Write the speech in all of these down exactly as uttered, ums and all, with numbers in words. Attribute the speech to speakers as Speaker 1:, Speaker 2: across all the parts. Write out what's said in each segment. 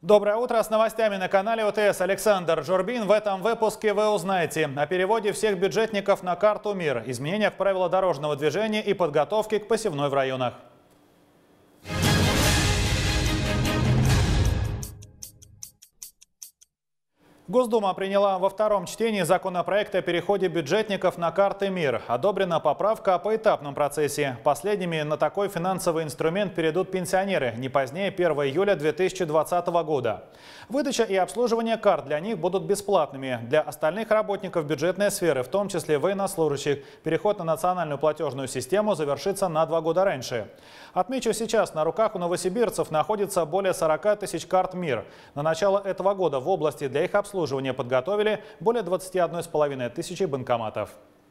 Speaker 1: Доброе утро. С новостями на канале ОТС Александр Журбин. В этом выпуске вы узнаете о переводе всех бюджетников на карту МИР, изменениях в правила дорожного движения и подготовке к посевной в районах. Госдума приняла во втором чтении законопроект о переходе бюджетников на карты МИР. Одобрена поправка о поэтапном процессе. Последними на такой финансовый инструмент перейдут пенсионеры не позднее первого июля две тысячи двадцатого года. Выдача и обслуживание карт для них будут бесплатными. Для остальных работников бюджетной сферы, в том числе военнослужащих, переход на национальную платежную систему завершится на два года раньше. Отмечу, сейчас на руках у новосибирцев находится более сорока тысяч карт МИР. На начало этого года в области для их обслуживания Обслуживание подготовили более двадцати одной с половиной тысячи банкоматов.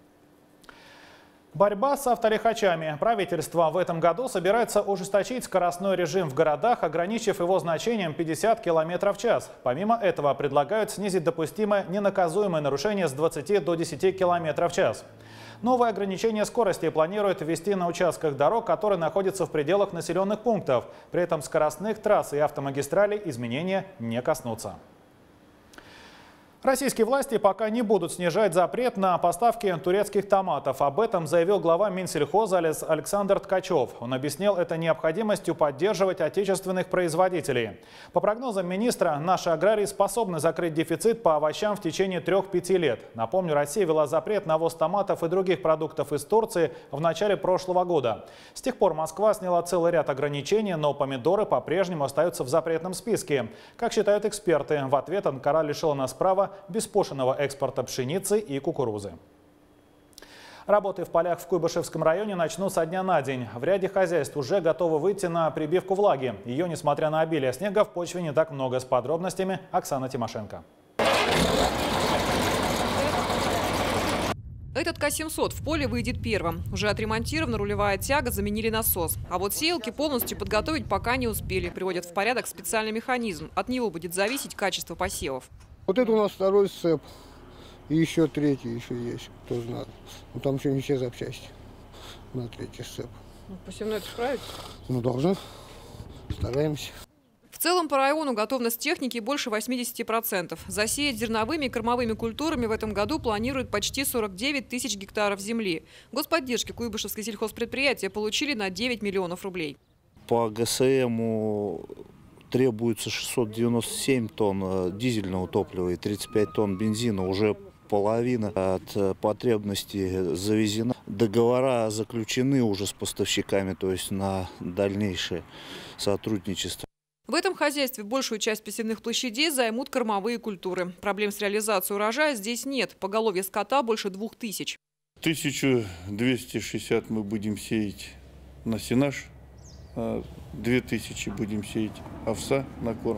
Speaker 1: Борьба с автолихачами. Правительство в этом году собирается ужесточить скоростной режим в городах, ограничив его значением пятьдесят километров в час. Помимо этого предлагают снизить допустимое ненаказуемое нарушение с двадцати до десяти километров в час. Новое ограничение скорости планируют ввести на участках дорог, которые находятся в пределах населенных пунктов. При этом скоростных трасс и автомагистралей изменения не коснутся. Российские власти пока не будут снижать запрет на поставки турецких томатов. Об этом заявил глава Минсельхоза Александр Ткачев. Он объяснил это необходимостью поддерживать отечественных производителей. По прогнозам министра, наши аграрии способны закрыть дефицит по овощам в течение трех-пяти лет. Напомню, Россия ввела запрет на ввоз томатов и других продуктов из Турции в начале прошлого года. С тех пор Москва сняла целый ряд ограничений, но помидоры по-прежнему остаются в запретном списке. Как считают эксперты, в ответ Анкара лишила нас права беспошлинного экспорта пшеницы и кукурузы. Работы в полях в Куйбышевском районе начнут со дня на день. В ряде хозяйств уже готовы выйти на прибивку влаги. Ее, несмотря на обилие снега, в почве не так много. С подробностями Оксана Тимошенко.
Speaker 2: Этот К семьсот в поле выйдет первым. Уже отремонтирована рулевая тяга, заменили насос. А вот сеялки полностью подготовить пока не успели. Приводят в порядок специальный механизм. От него будет зависеть качество посевов.
Speaker 3: Вот это у нас второй сцеп. И еще третий еще есть, тоже надо. Но там еще не все запчасти на третий сцеп.
Speaker 2: Ну, посевной это справится?
Speaker 3: Ну, должны. Стараемся.
Speaker 2: В целом по району готовность техники больше восьмидесяти процентов. Засеять зерновыми и кормовыми культурами в этом году планируют почти сорок девять тысяч гектаров земли. Господдержки Куйбышевское сельхозпредприятие получили на девять миллионов рублей.
Speaker 4: По ГСМу требуется шестьсот девяносто семь тонн дизельного топлива и тридцать пять тонн бензина. Уже половина от потребностей завезена. Договора заключены уже с поставщиками, то есть на дальнейшее сотрудничество.
Speaker 2: В этом хозяйстве большую часть посевных площадей займут кормовые культуры. Проблем с реализацией урожая здесь нет. Поголовье скота больше двух тысяч.
Speaker 5: тысячу двести шестьдесят мы будем сеять на сенаж. Две тысячи будем сеять овса на корм.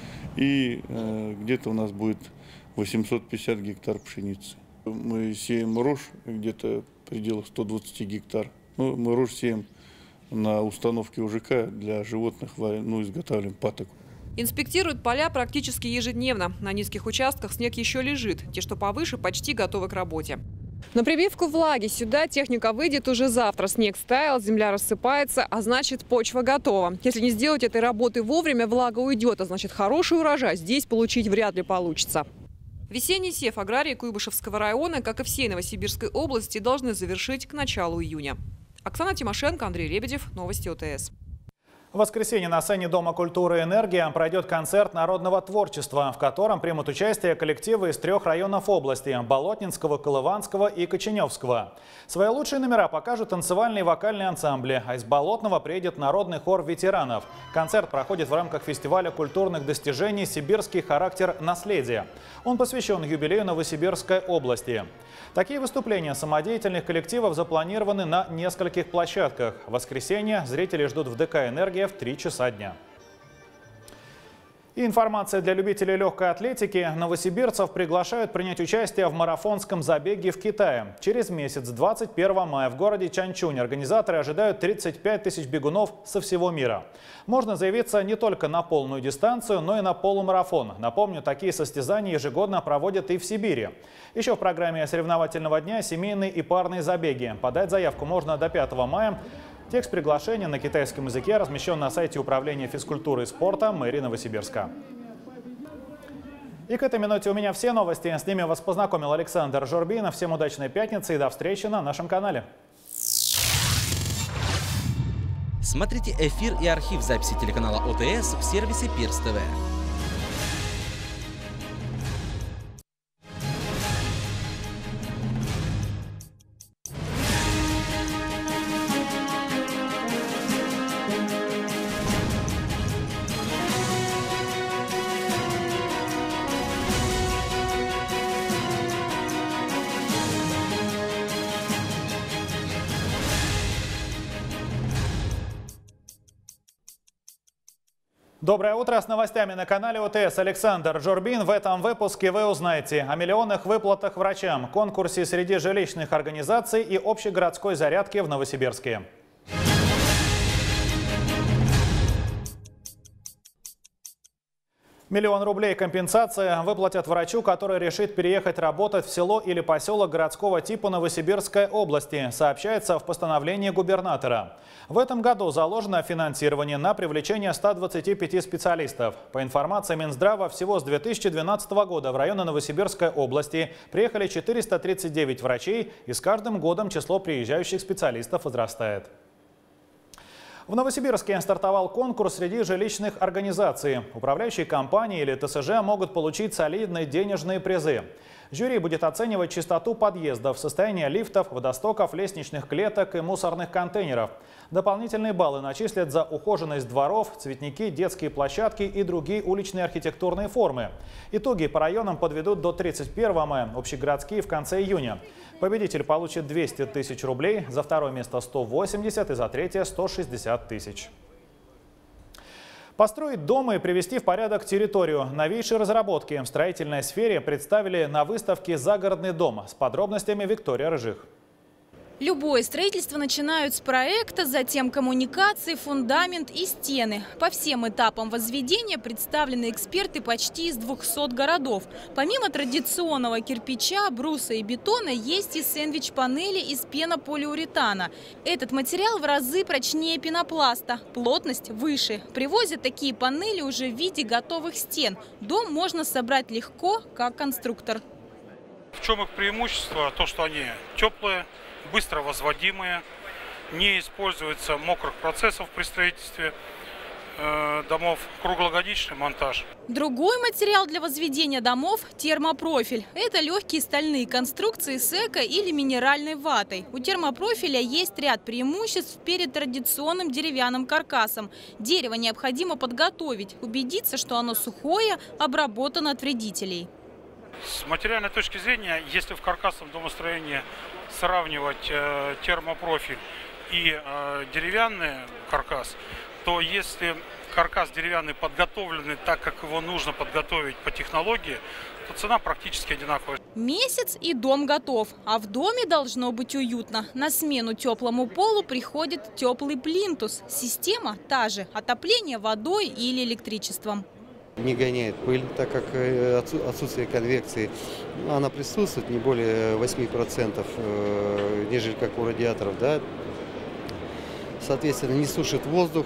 Speaker 5: И э, где-то у нас будет восемьсот пятьдесят гектар пшеницы. Мы сеем рожь где-то в пределах ста двадцати гектар. Ну, мы рожь сеем на установке УЖК для животных, ну, изготавливаем патоку.
Speaker 2: Инспектируют поля практически ежедневно. На низких участках снег еще лежит. Те, что повыше, почти готовы к работе. На прививку влаги сюда техника выйдет уже завтра. Снег стаял, земля рассыпается, а значит почва готова. Если не сделать этой работы вовремя, влага уйдет, а значит хороший урожай здесь получить вряд ли получится. Весенний сев аграрии Куйбышевского района, как и всей Новосибирской области, должны завершить к началу июня. Оксана Тимошенко, Андрей Лебедев, новости ОТС.
Speaker 1: В воскресенье на сцене Дома культуры «Энергия» пройдет концерт народного творчества, в котором примут участие коллективы из трех районов области – Болотнинского, Колыванского и Коченевского. Свои лучшие номера покажут танцевальные и вокальные ансамбли, а из Болотного приедет народный хор ветеранов. Концерт проходит в рамках фестиваля культурных достижений «Сибирский характер наследия». Он посвящен юбилею Новосибирской области. Такие выступления самодеятельных коллективов запланированы на нескольких площадках. В воскресенье зрители ждут в ДК «Энергия» в три часа дня. И информация для любителей легкой атлетики. Новосибирцев приглашают принять участие в марафонском забеге в Китае. Через месяц, двадцать первого мая, в городе Чанчунь организаторы ожидают тридцать пять тысяч бегунов со всего мира. Можно заявиться не только на полную дистанцию, но и на полумарафон. Напомню, такие состязания ежегодно проводят и в Сибири. Еще в программе соревновательного дня семейные и парные забеги. Подать заявку можно до пятого мая. Текст приглашения на китайском языке размещен на сайте Управления физкультуры и спорта мэрии Новосибирска. И к этой минуте у меня все новости. С ними вас познакомил Александр Журбин. Всем удачной пятницы и до встречи на нашем канале.
Speaker 6: Смотрите эфир и архив записи телеканала ОТС в сервисе Пирс ТВ.
Speaker 1: Доброе утро, с новостями на канале ОТС Александр Журбин. В этом выпуске вы узнаете о миллионных выплатах врачам, конкурсе среди жилищных организаций и общегородской зарядке в Новосибирске. Миллион рублей компенсация выплатят врачу, который решит переехать работать в село или поселок городского типа Новосибирской области, сообщается в постановлении губернатора. В этом году заложено финансирование на привлечение ста двадцати пяти специалистов. По информации Минздрава, всего с две тысячи двенадцатого года в районы Новосибирской области приехали четыреста тридцать девять врачей, и с каждым годом число приезжающих специалистов возрастает. В Новосибирске стартовал конкурс среди жилищных организаций. Управляющие компании или ТСЖ могут получить солидные денежные призы. Жюри будет оценивать чистоту подъездов, состояние лифтов, водостоков, лестничных клеток и мусорных контейнеров. Дополнительные баллы начислят за ухоженность дворов, цветники, детские площадки и другие уличные архитектурные формы. Итоги по районам подведут до тридцать первого мая, общегородские в конце июня. Победитель получит двести тысяч рублей, за второе место сто восемьдесят и за третье сто шестьдесят тысяч. Построить дом и привести в порядок территорию. Новейшие разработки в строительной сфере представили на выставке «Загородный дом». С подробностями Виктория Рыжих.
Speaker 7: Любое строительство начинают с проекта, затем коммуникации, фундамент и стены. По всем этапам возведения представлены эксперты почти из двухсот городов. Помимо традиционного кирпича, бруса и бетона, есть и сэндвич-панели из пенополиуретана. Этот материал в разы прочнее пенопласта, плотность выше. Привозят такие панели уже в виде готовых стен. Дом можно собрать легко, как конструктор.
Speaker 8: В чем их преимущество? То, что они теплые, быстро возводимые, не используется мокрых процессов при строительстве э, домов, круглогодичный монтаж.
Speaker 7: Другой материал для возведения домов – термопрофиль. Это легкие стальные конструкции с эко- или минеральной ватой. У термопрофиля есть ряд преимуществ перед традиционным деревянным каркасом. Дерево необходимо подготовить, убедиться, что оно сухое, обработано от вредителей.
Speaker 8: С материальной точки зрения, если в каркасном домостроении сравнивать э, термопрофиль и э, деревянный каркас, то если каркас деревянный подготовленный так, как его нужно подготовить по технологии, то цена практически одинаковая.
Speaker 7: Месяц и дом готов, а в доме должно быть уютно. На смену теплому полу приходит теплый плинтус. Система та же – отопление водой или электричеством.
Speaker 9: Не гоняет пыль, так как отсутствие конвекции, она присутствует не более восьми процентов, нежели как у радиаторов, да? Соответственно, не сушит воздух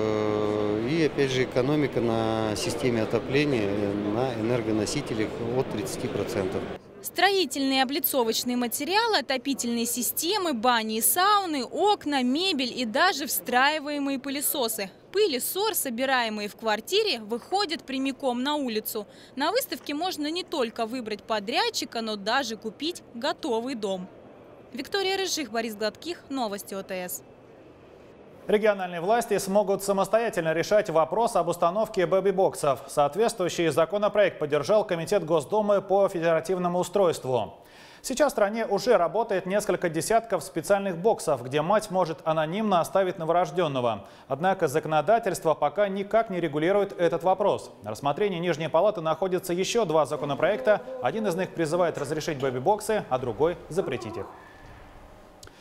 Speaker 9: и, опять же, экономика на системе отопления, на энергоносителях от тридцати процентов.
Speaker 7: Строительные облицовочные материалы, отопительные системы, бани и сауны, окна, мебель и даже встраиваемые пылесосы. Пыль и ссор, собираемые в квартире, выходят прямиком на улицу. На выставке можно не только выбрать подрядчика, но даже купить готовый дом. Виктория Рыжих, Борис Гладких, новости ОТС.
Speaker 1: Региональные власти смогут самостоятельно решать вопрос об установке бэби-боксов. Соответствующий законопроект поддержал Комитет Госдумы по федеративному устройству. Сейчас в стране уже работает несколько десятков специальных боксов, где мать может анонимно оставить новорожденного. Однако законодательство пока никак не регулирует этот вопрос. На рассмотрении Нижней палаты находятся еще два законопроекта. Один из них призывает разрешить бэби-боксы, а другой – запретить их.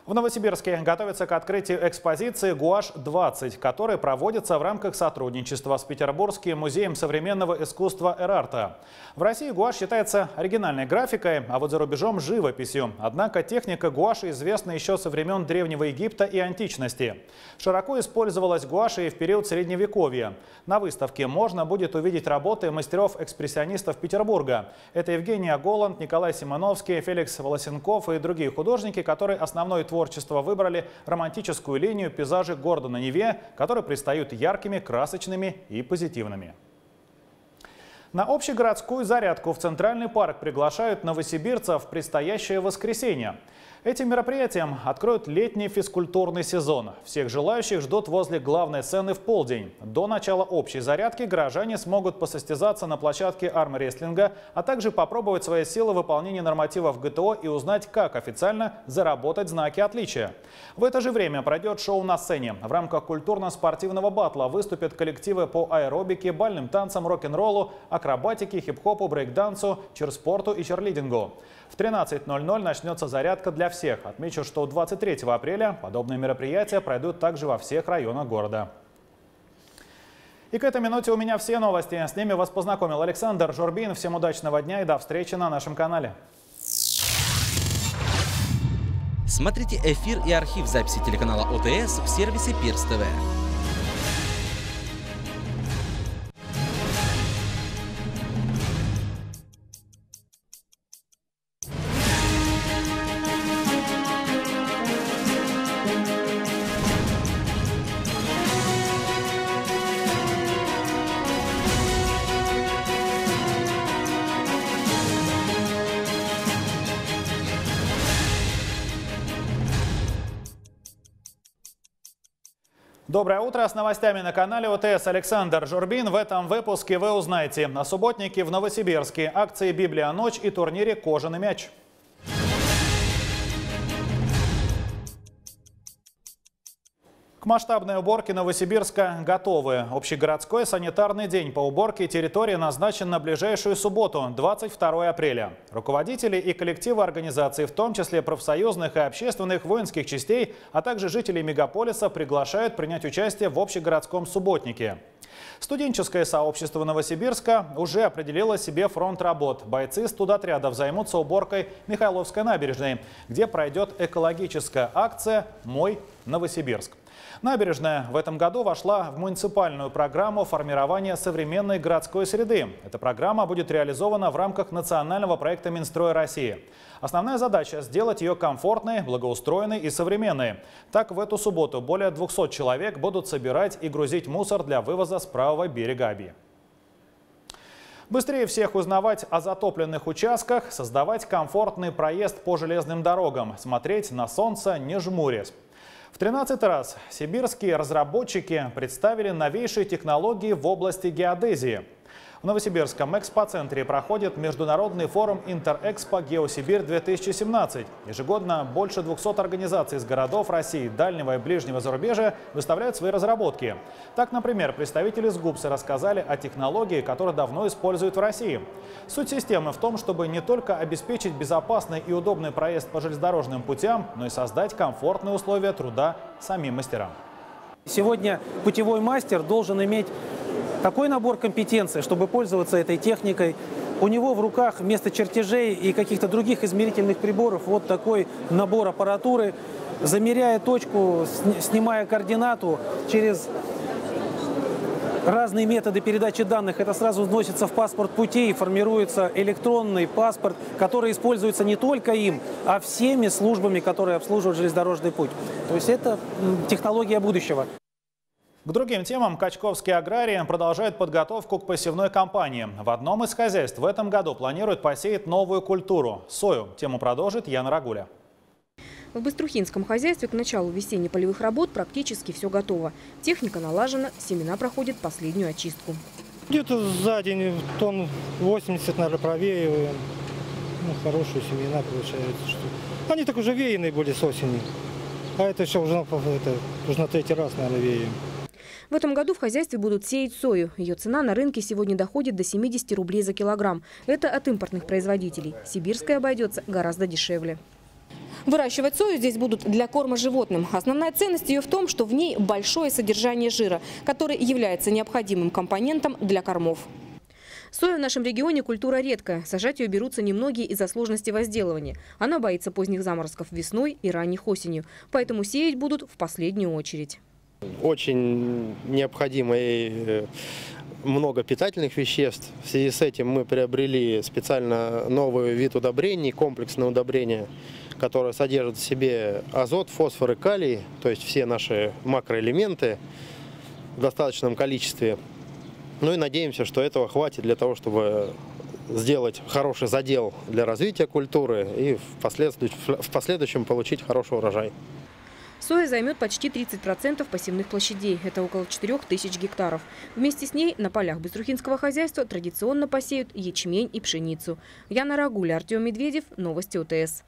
Speaker 1: В Новосибирске готовится к открытию экспозиции «Гуашь двадцать», которая проводится в рамках сотрудничества с Петербургским музеем современного искусства «Эрарта». В России гуашь считается оригинальной графикой, а вот за рубежом – живописью. Однако техника гуаши известна еще со времен Древнего Египта и античности. Широко использовалась гуашь и в период Средневековья. На выставке можно будет увидеть работы мастеров-экспрессионистов Петербурга. Это Евгений Голланд, Николай Симоновский, Феликс Волосенков и другие художники, которые основной творчество выбрали романтическую линию пейзажей города на Неве, которые предстают яркими, красочными и позитивными. На общегородскую зарядку в Центральный парк приглашают новосибирцев в предстоящее воскресенье. Этим мероприятием откроют летний физкультурный сезон. Всех желающих ждут возле главной сцены в полдень. До начала общей зарядки горожане смогут посостязаться на площадке армрестлинга, а также попробовать свои силы в выполнении нормативов ГТО и узнать, как официально заработать знаки отличия. В это же время пройдет шоу на сцене. В рамках культурно-спортивного батла выступят коллективы по аэробике, бальным танцам, рок-н-роллу, акробатике, хип-хопу, брейк-дансу, чирспорту и черлидингу. В тринадцать ноль ноль начнется зарядка для всех. Отмечу, что двадцать третьего апреля подобные мероприятия пройдут также во всех районах города. И к этой минуте у меня все новости. С ними вас познакомил Александр Журбин. Всем удачного дня и до встречи на нашем канале.
Speaker 6: Смотрите эфир и архив записи телеканала ОТС в сервисе Пирс ТВ.
Speaker 1: Доброе утро. С новостями на канале ОТС Александр Журбин. В этом выпуске вы узнаете: о субботнике в Новосибирске, акции «Библия ночь» и турнире «Кожаный мяч». К масштабной уборке Новосибирска готовы. Общегородской санитарный день по уборке территории назначен на ближайшую субботу, двадцать второе апреля. Руководители и коллективы организаций, в том числе профсоюзных и общественных воинских частей, а также жителей мегаполиса, приглашают принять участие в общегородском субботнике. Студенческое сообщество Новосибирска уже определило себе фронт работ. Бойцы студотрядов займутся уборкой Михайловской набережной, где пройдет экологическая акция «Мой Новосибирск». Набережная в этом году вошла в муниципальную программу формирования современной городской среды. Эта программа будет реализована в рамках национального проекта Минстроя России. Основная задача – сделать ее комфортной, благоустроенной и современной. Так, в эту субботу более двухсот человек будут собирать и грузить мусор для вывоза с правого берега Оби. Быстрее всех узнавать о затопленных участках, создавать комфортный проезд по железным дорогам, смотреть на солнце, не жмурясь. В тринадцатый раз сибирские разработчики представили новейшие технологии в области геодезии. В Новосибирском экспоцентре проходит международный форум «Интерэкспо Геосибирь-две тысячи семнадцать». Ежегодно больше двухсот организаций из городов России, дальнего и ближнего зарубежья выставляют свои разработки. Так, например, представители СГУПСа рассказали о технологии, которую давно используют в России. Суть системы в том, чтобы не только обеспечить безопасный и удобный проезд по железнодорожным путям, но и создать комфортные условия труда самим мастерам.
Speaker 10: Сегодня путевой мастер должен иметь такой набор компетенций, чтобы пользоваться этой техникой. У него в руках вместо чертежей и каких-то других измерительных приборов вот такой набор аппаратуры. Замеряя точку, снимая координату через разные методы передачи данных, это сразу вносится в паспорт путей и формируется электронный паспорт, который используется не только им, а всеми службами, которые обслуживают железнодорожный путь. То есть это технология будущего.
Speaker 1: К другим темам качковские аграрии продолжают подготовку к посевной кампании. В одном из хозяйств в этом году планируют посеять новую культуру – сою. Тему продолжит Яна Рагуля.
Speaker 11: В Быструхинском хозяйстве к началу весенне-полевых работ практически все готово. Техника налажена, семена проходят последнюю очистку.
Speaker 12: Где-то за день тонн восемьдесят, наверное, провеиваем. Ну, хорошие семена получается. Что... Они так уже веянные были с осени. А это все уже, это, уже на третий раз, наверное, веем.
Speaker 11: В этом году в хозяйстве будут сеять сою. Ее цена на рынке сегодня доходит до семидесяти рублей за килограмм. Это от импортных производителей. Сибирская обойдется гораздо дешевле. Выращивать сою здесь будут для корма животным. Основная ценность ее в том, что в ней большое содержание жира, который является необходимым компонентом для кормов. Соя в нашем регионе культура редкая. Сажать ее берутся немногие из-за сложности возделывания. Она боится поздних заморозков весной и ранних осенью. Поэтому сеять будут в последнюю очередь.
Speaker 13: Очень необходимо ей много питательных веществ. В связи с этим мы приобрели специально новый вид удобрений, комплексное удобрение, которое содержит в себе азот, фосфор и калий, то есть все наши макроэлементы в достаточном количестве. Ну и надеемся, что этого хватит для того, чтобы сделать хороший задел для развития культуры и в последующем, в последующем получить хороший урожай.
Speaker 11: Соя займет почти тридцать процентов посевных площадей. Это около четырёх тысяч гектаров. Вместе с ней на полях быструхинского хозяйства традиционно посеют ячмень и пшеницу. Яна Рагуля, Артем Медведев. Новости ОТС.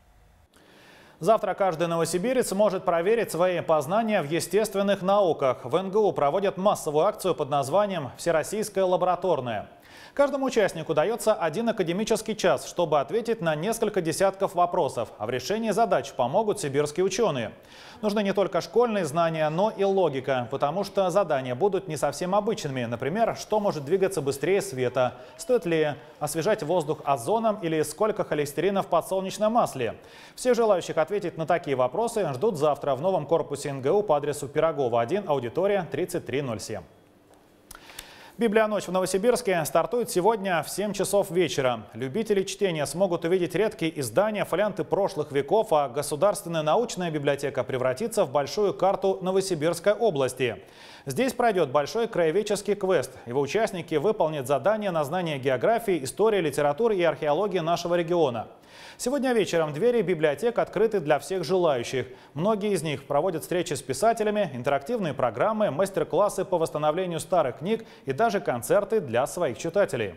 Speaker 1: Завтра каждый новосибирец может проверить свои познания в естественных науках. В эн гэ у проводят массовую акцию под названием «Всероссийская лабораторная». Каждому участнику дается один академический час, чтобы ответить на несколько десятков вопросов. А в решении задач помогут сибирские ученые. Нужны не только школьные знания, но и логика, потому что задания будут не совсем обычными. Например, что может двигаться быстрее света? Стоит ли освежать воздух озоном или сколько холестерина в подсолнечном масле? Все желающих ответить на такие вопросы ждут завтра в новом корпусе эн гэ у по адресу Пирогова один, аудитория тридцать три ноль семь. Библионочь в Новосибирске стартует сегодня в семь часов вечера. Любители чтения смогут увидеть редкие издания, фолианты прошлых веков, а Государственная научная библиотека превратится в большую карту Новосибирской области. Здесь пройдет большой краеведческий квест. Его участники выполнят задания на знание географии, истории, литературы и археологии нашего региона. Сегодня вечером двери библиотек открыты для всех желающих. Многие из них проводят встречи с писателями, интерактивные программы, мастер-классы по восстановлению старых книг и даже концерты для своих читателей.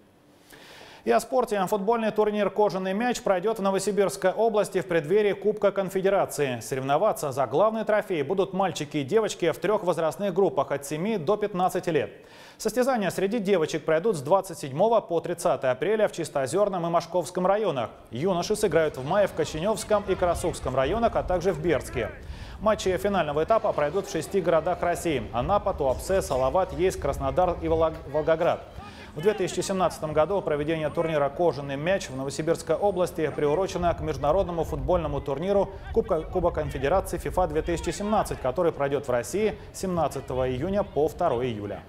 Speaker 1: И о спорте. Футбольный турнир «Кожаный мяч» пройдет в Новосибирской области в преддверии Кубка Конфедерации. Соревноваться за главный трофей будут мальчики и девочки в трех возрастных группах от семи до пятнадцати лет. Состязания среди девочек пройдут с двадцать седьмого по тридцатое апреля в Чистоозерном и Мошковском районах. Юноши сыграют в мае в Коченевском и Карасукском районах, а также в Бердске. Матчи финального этапа пройдут в шести городах России – Анапа, Туапсе, Салават, Ейск, Краснодар и Волгоград. В две тысячи семнадцатом году проведение турнира «Кожаный мяч» в Новосибирской области приурочено к международному футбольному турниру Кубка, Кубок Конфедерации ФИФА две тысячи семнадцать, который пройдет в России с семнадцатого июня по второе июля.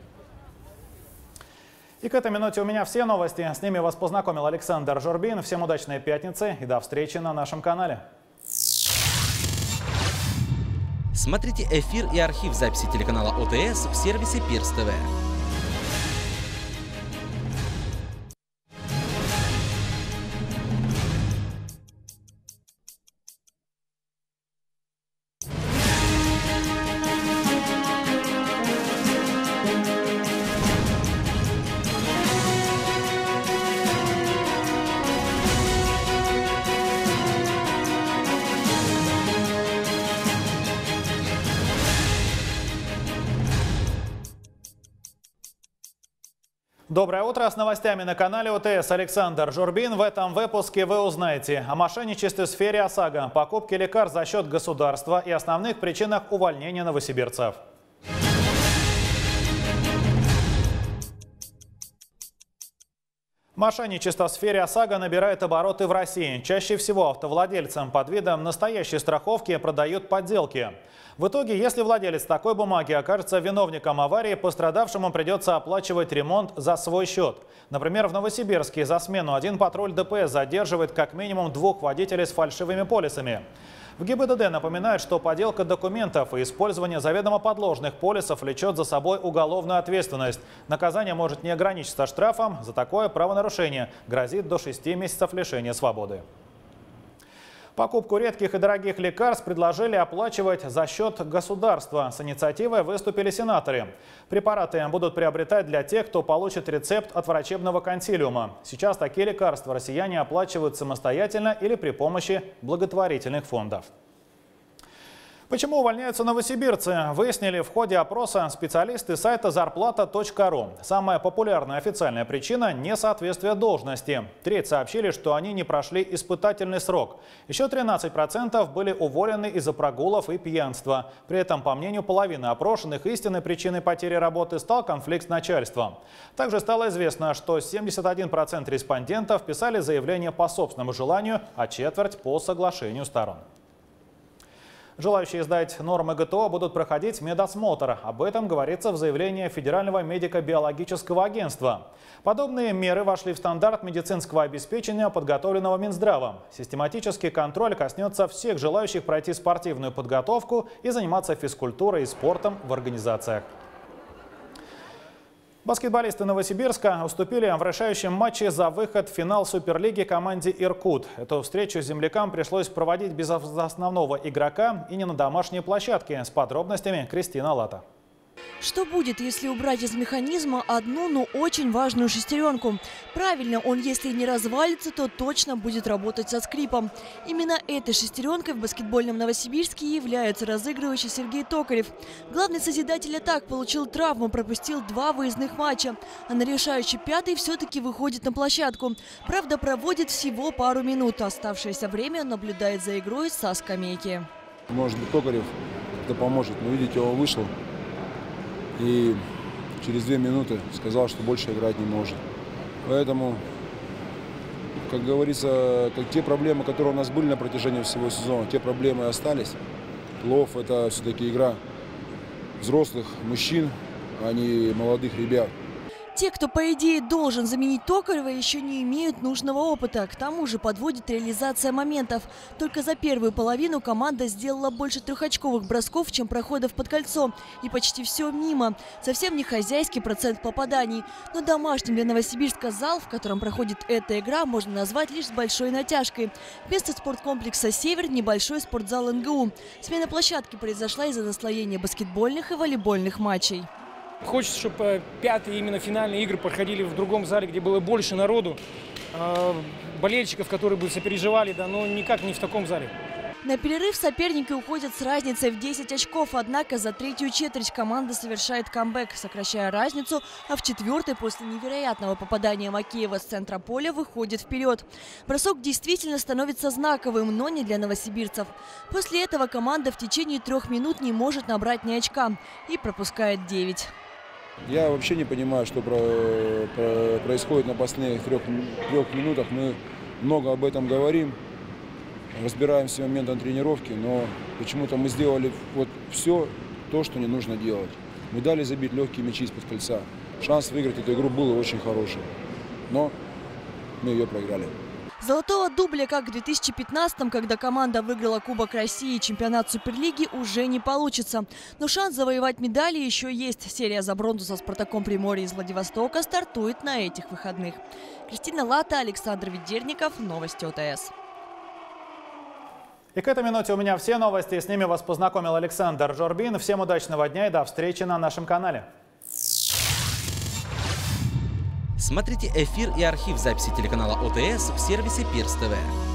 Speaker 1: И к этой минуте у меня все новости. С ними вас познакомил Александр Журбин. Всем удачной пятницы и до встречи на нашем канале.
Speaker 6: Смотрите эфир и архив записи телеканала О Т С в сервисе Пирс Т В.
Speaker 1: Доброе утро. С новостями на канале О Т С Александр Журбин. В этом выпуске вы узнаете о мошенничестве в сфере ОСАГО, покупке лекарств за счет государства и основных причинах увольнения новосибирцев. Мошенничество в сфере ОСАГО набирает обороты в России. Чаще всего автовладельцам под видом настоящей страховки продают подделки. В итоге, если владелец такой бумаги окажется виновником аварии, пострадавшему придется оплачивать ремонт за свой счет. Например, в Новосибирске за смену один патруль Дэ Пэ Эс задерживает как минимум двух водителей с фальшивыми полисами. В Гэ Бэ Дэ Дэ напоминают, что подделка документов и использование заведомо подложных полисов влечет за собой уголовную ответственность. Наказание может не ограничиться штрафом. За такое правонарушение грозит до шести месяцев лишения свободы. Покупку редких и дорогих лекарств предложили оплачивать за счет государства. С инициативой выступили сенаторы. Препараты будут приобретать для тех, кто получит рецепт от врачебного консилиума. Сейчас такие лекарства россияне оплачивают самостоятельно или при помощи благотворительных фондов. Почему увольняются новосибирцы, выяснили в ходе опроса специалисты сайта зарплата точка ру. Самая популярная официальная причина – несоответствие должности. Треть сообщили, что они не прошли испытательный срок. Еще тринадцать процентов были уволены из-за прогулов и пьянства. При этом, по мнению половины опрошенных, истинной причиной потери работы стал конфликт с начальством. Также стало известно, что семьдесят один процент респондентов писали заявление по собственному желанию, а четверть – по соглашению сторон. Желающие сдать нормы ГТО будут проходить медосмотр. Об этом говорится в заявлении Федерального медико-биологического агентства. Подобные меры вошли в стандарт медицинского обеспечения, подготовленного Минздравом. Систематический контроль коснется всех желающих пройти спортивную подготовку и заниматься физкультурой и спортом в организациях. Баскетболисты Новосибирска уступили в решающем матче за выход в финал Суперлиги команде «Иркут». Эту встречу землякам пришлось проводить без основного игрока и не на домашней площадке. С подробностями Кристина Лата.
Speaker 14: Что будет, если убрать из механизма одну, но очень важную шестеренку? Правильно, он, если не развалится, то точно будет работать со скрипом. Именно этой шестеренкой в баскетбольном Новосибирске является разыгрывающий Сергей Токарев. Главный созидатель атак получил травму, пропустил два выездных матча. А на решающий пятый все-таки выходит на площадку. Правда, проводит всего пару минут. Оставшееся время наблюдает за игрой со скамейки.
Speaker 15: Может быть, Токарев это поможет. Но видите, он вышел. И через две минуты сказал, что больше играть не может. Поэтому, как говорится, как те проблемы, которые у нас были на протяжении всего сезона, те проблемы остались. Плов – это все-таки игра взрослых мужчин, а не молодых ребят.
Speaker 14: Те, кто, по идее, должен заменить Токарева, еще не имеют нужного опыта. К тому же подводит реализация моментов. Только за первую половину команда сделала больше трехочковых бросков, чем проходов под кольцо. И почти все мимо. Совсем не хозяйский процент попаданий. Но домашним для Новосибирска зал, в котором проходит эта игра, можно назвать лишь с большой натяжкой. Вместо спорткомплекса «Север» небольшой спортзал эн гэ у. Смена площадки произошла из-за наслоения баскетбольных и волейбольных матчей.
Speaker 16: Хочется, чтобы пятые именно финальные игры проходили в другом зале, где было больше народу, болельщиков, которые бы сопереживали, да, но никак не в таком зале.
Speaker 14: На перерыв соперники уходят с разницей в десять очков, однако за третью четверть команда совершает камбэк, сокращая разницу, а в четвертой после невероятного попадания Макеева с центра поля выходит вперед. Бросок действительно становится знаковым, но не для новосибирцев. После этого команда в течение трех минут не может набрать ни очка и пропускает девять.
Speaker 15: Я вообще не понимаю, что про, про, происходит на последних трех, трех минутах. Мы много об этом говорим, разбираем все моменты на тренировке, но почему-то мы сделали вот все то, что не нужно делать. Мы дали забить легкие мячи из-под кольца. Шанс выиграть эту игру был очень хороший, но мы ее проиграли.
Speaker 14: Золотого дубля, как в две тысячи пятнадцатом, когда команда выиграла Кубок России и чемпионат Суперлиги, уже не получится. Но шанс завоевать медали еще есть. Серия за бронзу со «Спартаком Приморья» из Владивостока стартует на этих выходных. Кристина Лата, Александр Ведерников, новости о тэ эс.
Speaker 1: И к этой минуте у меня все новости. С ними вас познакомил Александр Жорбин. Всем удачного дня и до встречи на нашем канале.
Speaker 6: Смотрите эфир и архив записи телеканала о тэ эс в сервисе Пирс тэ вэ.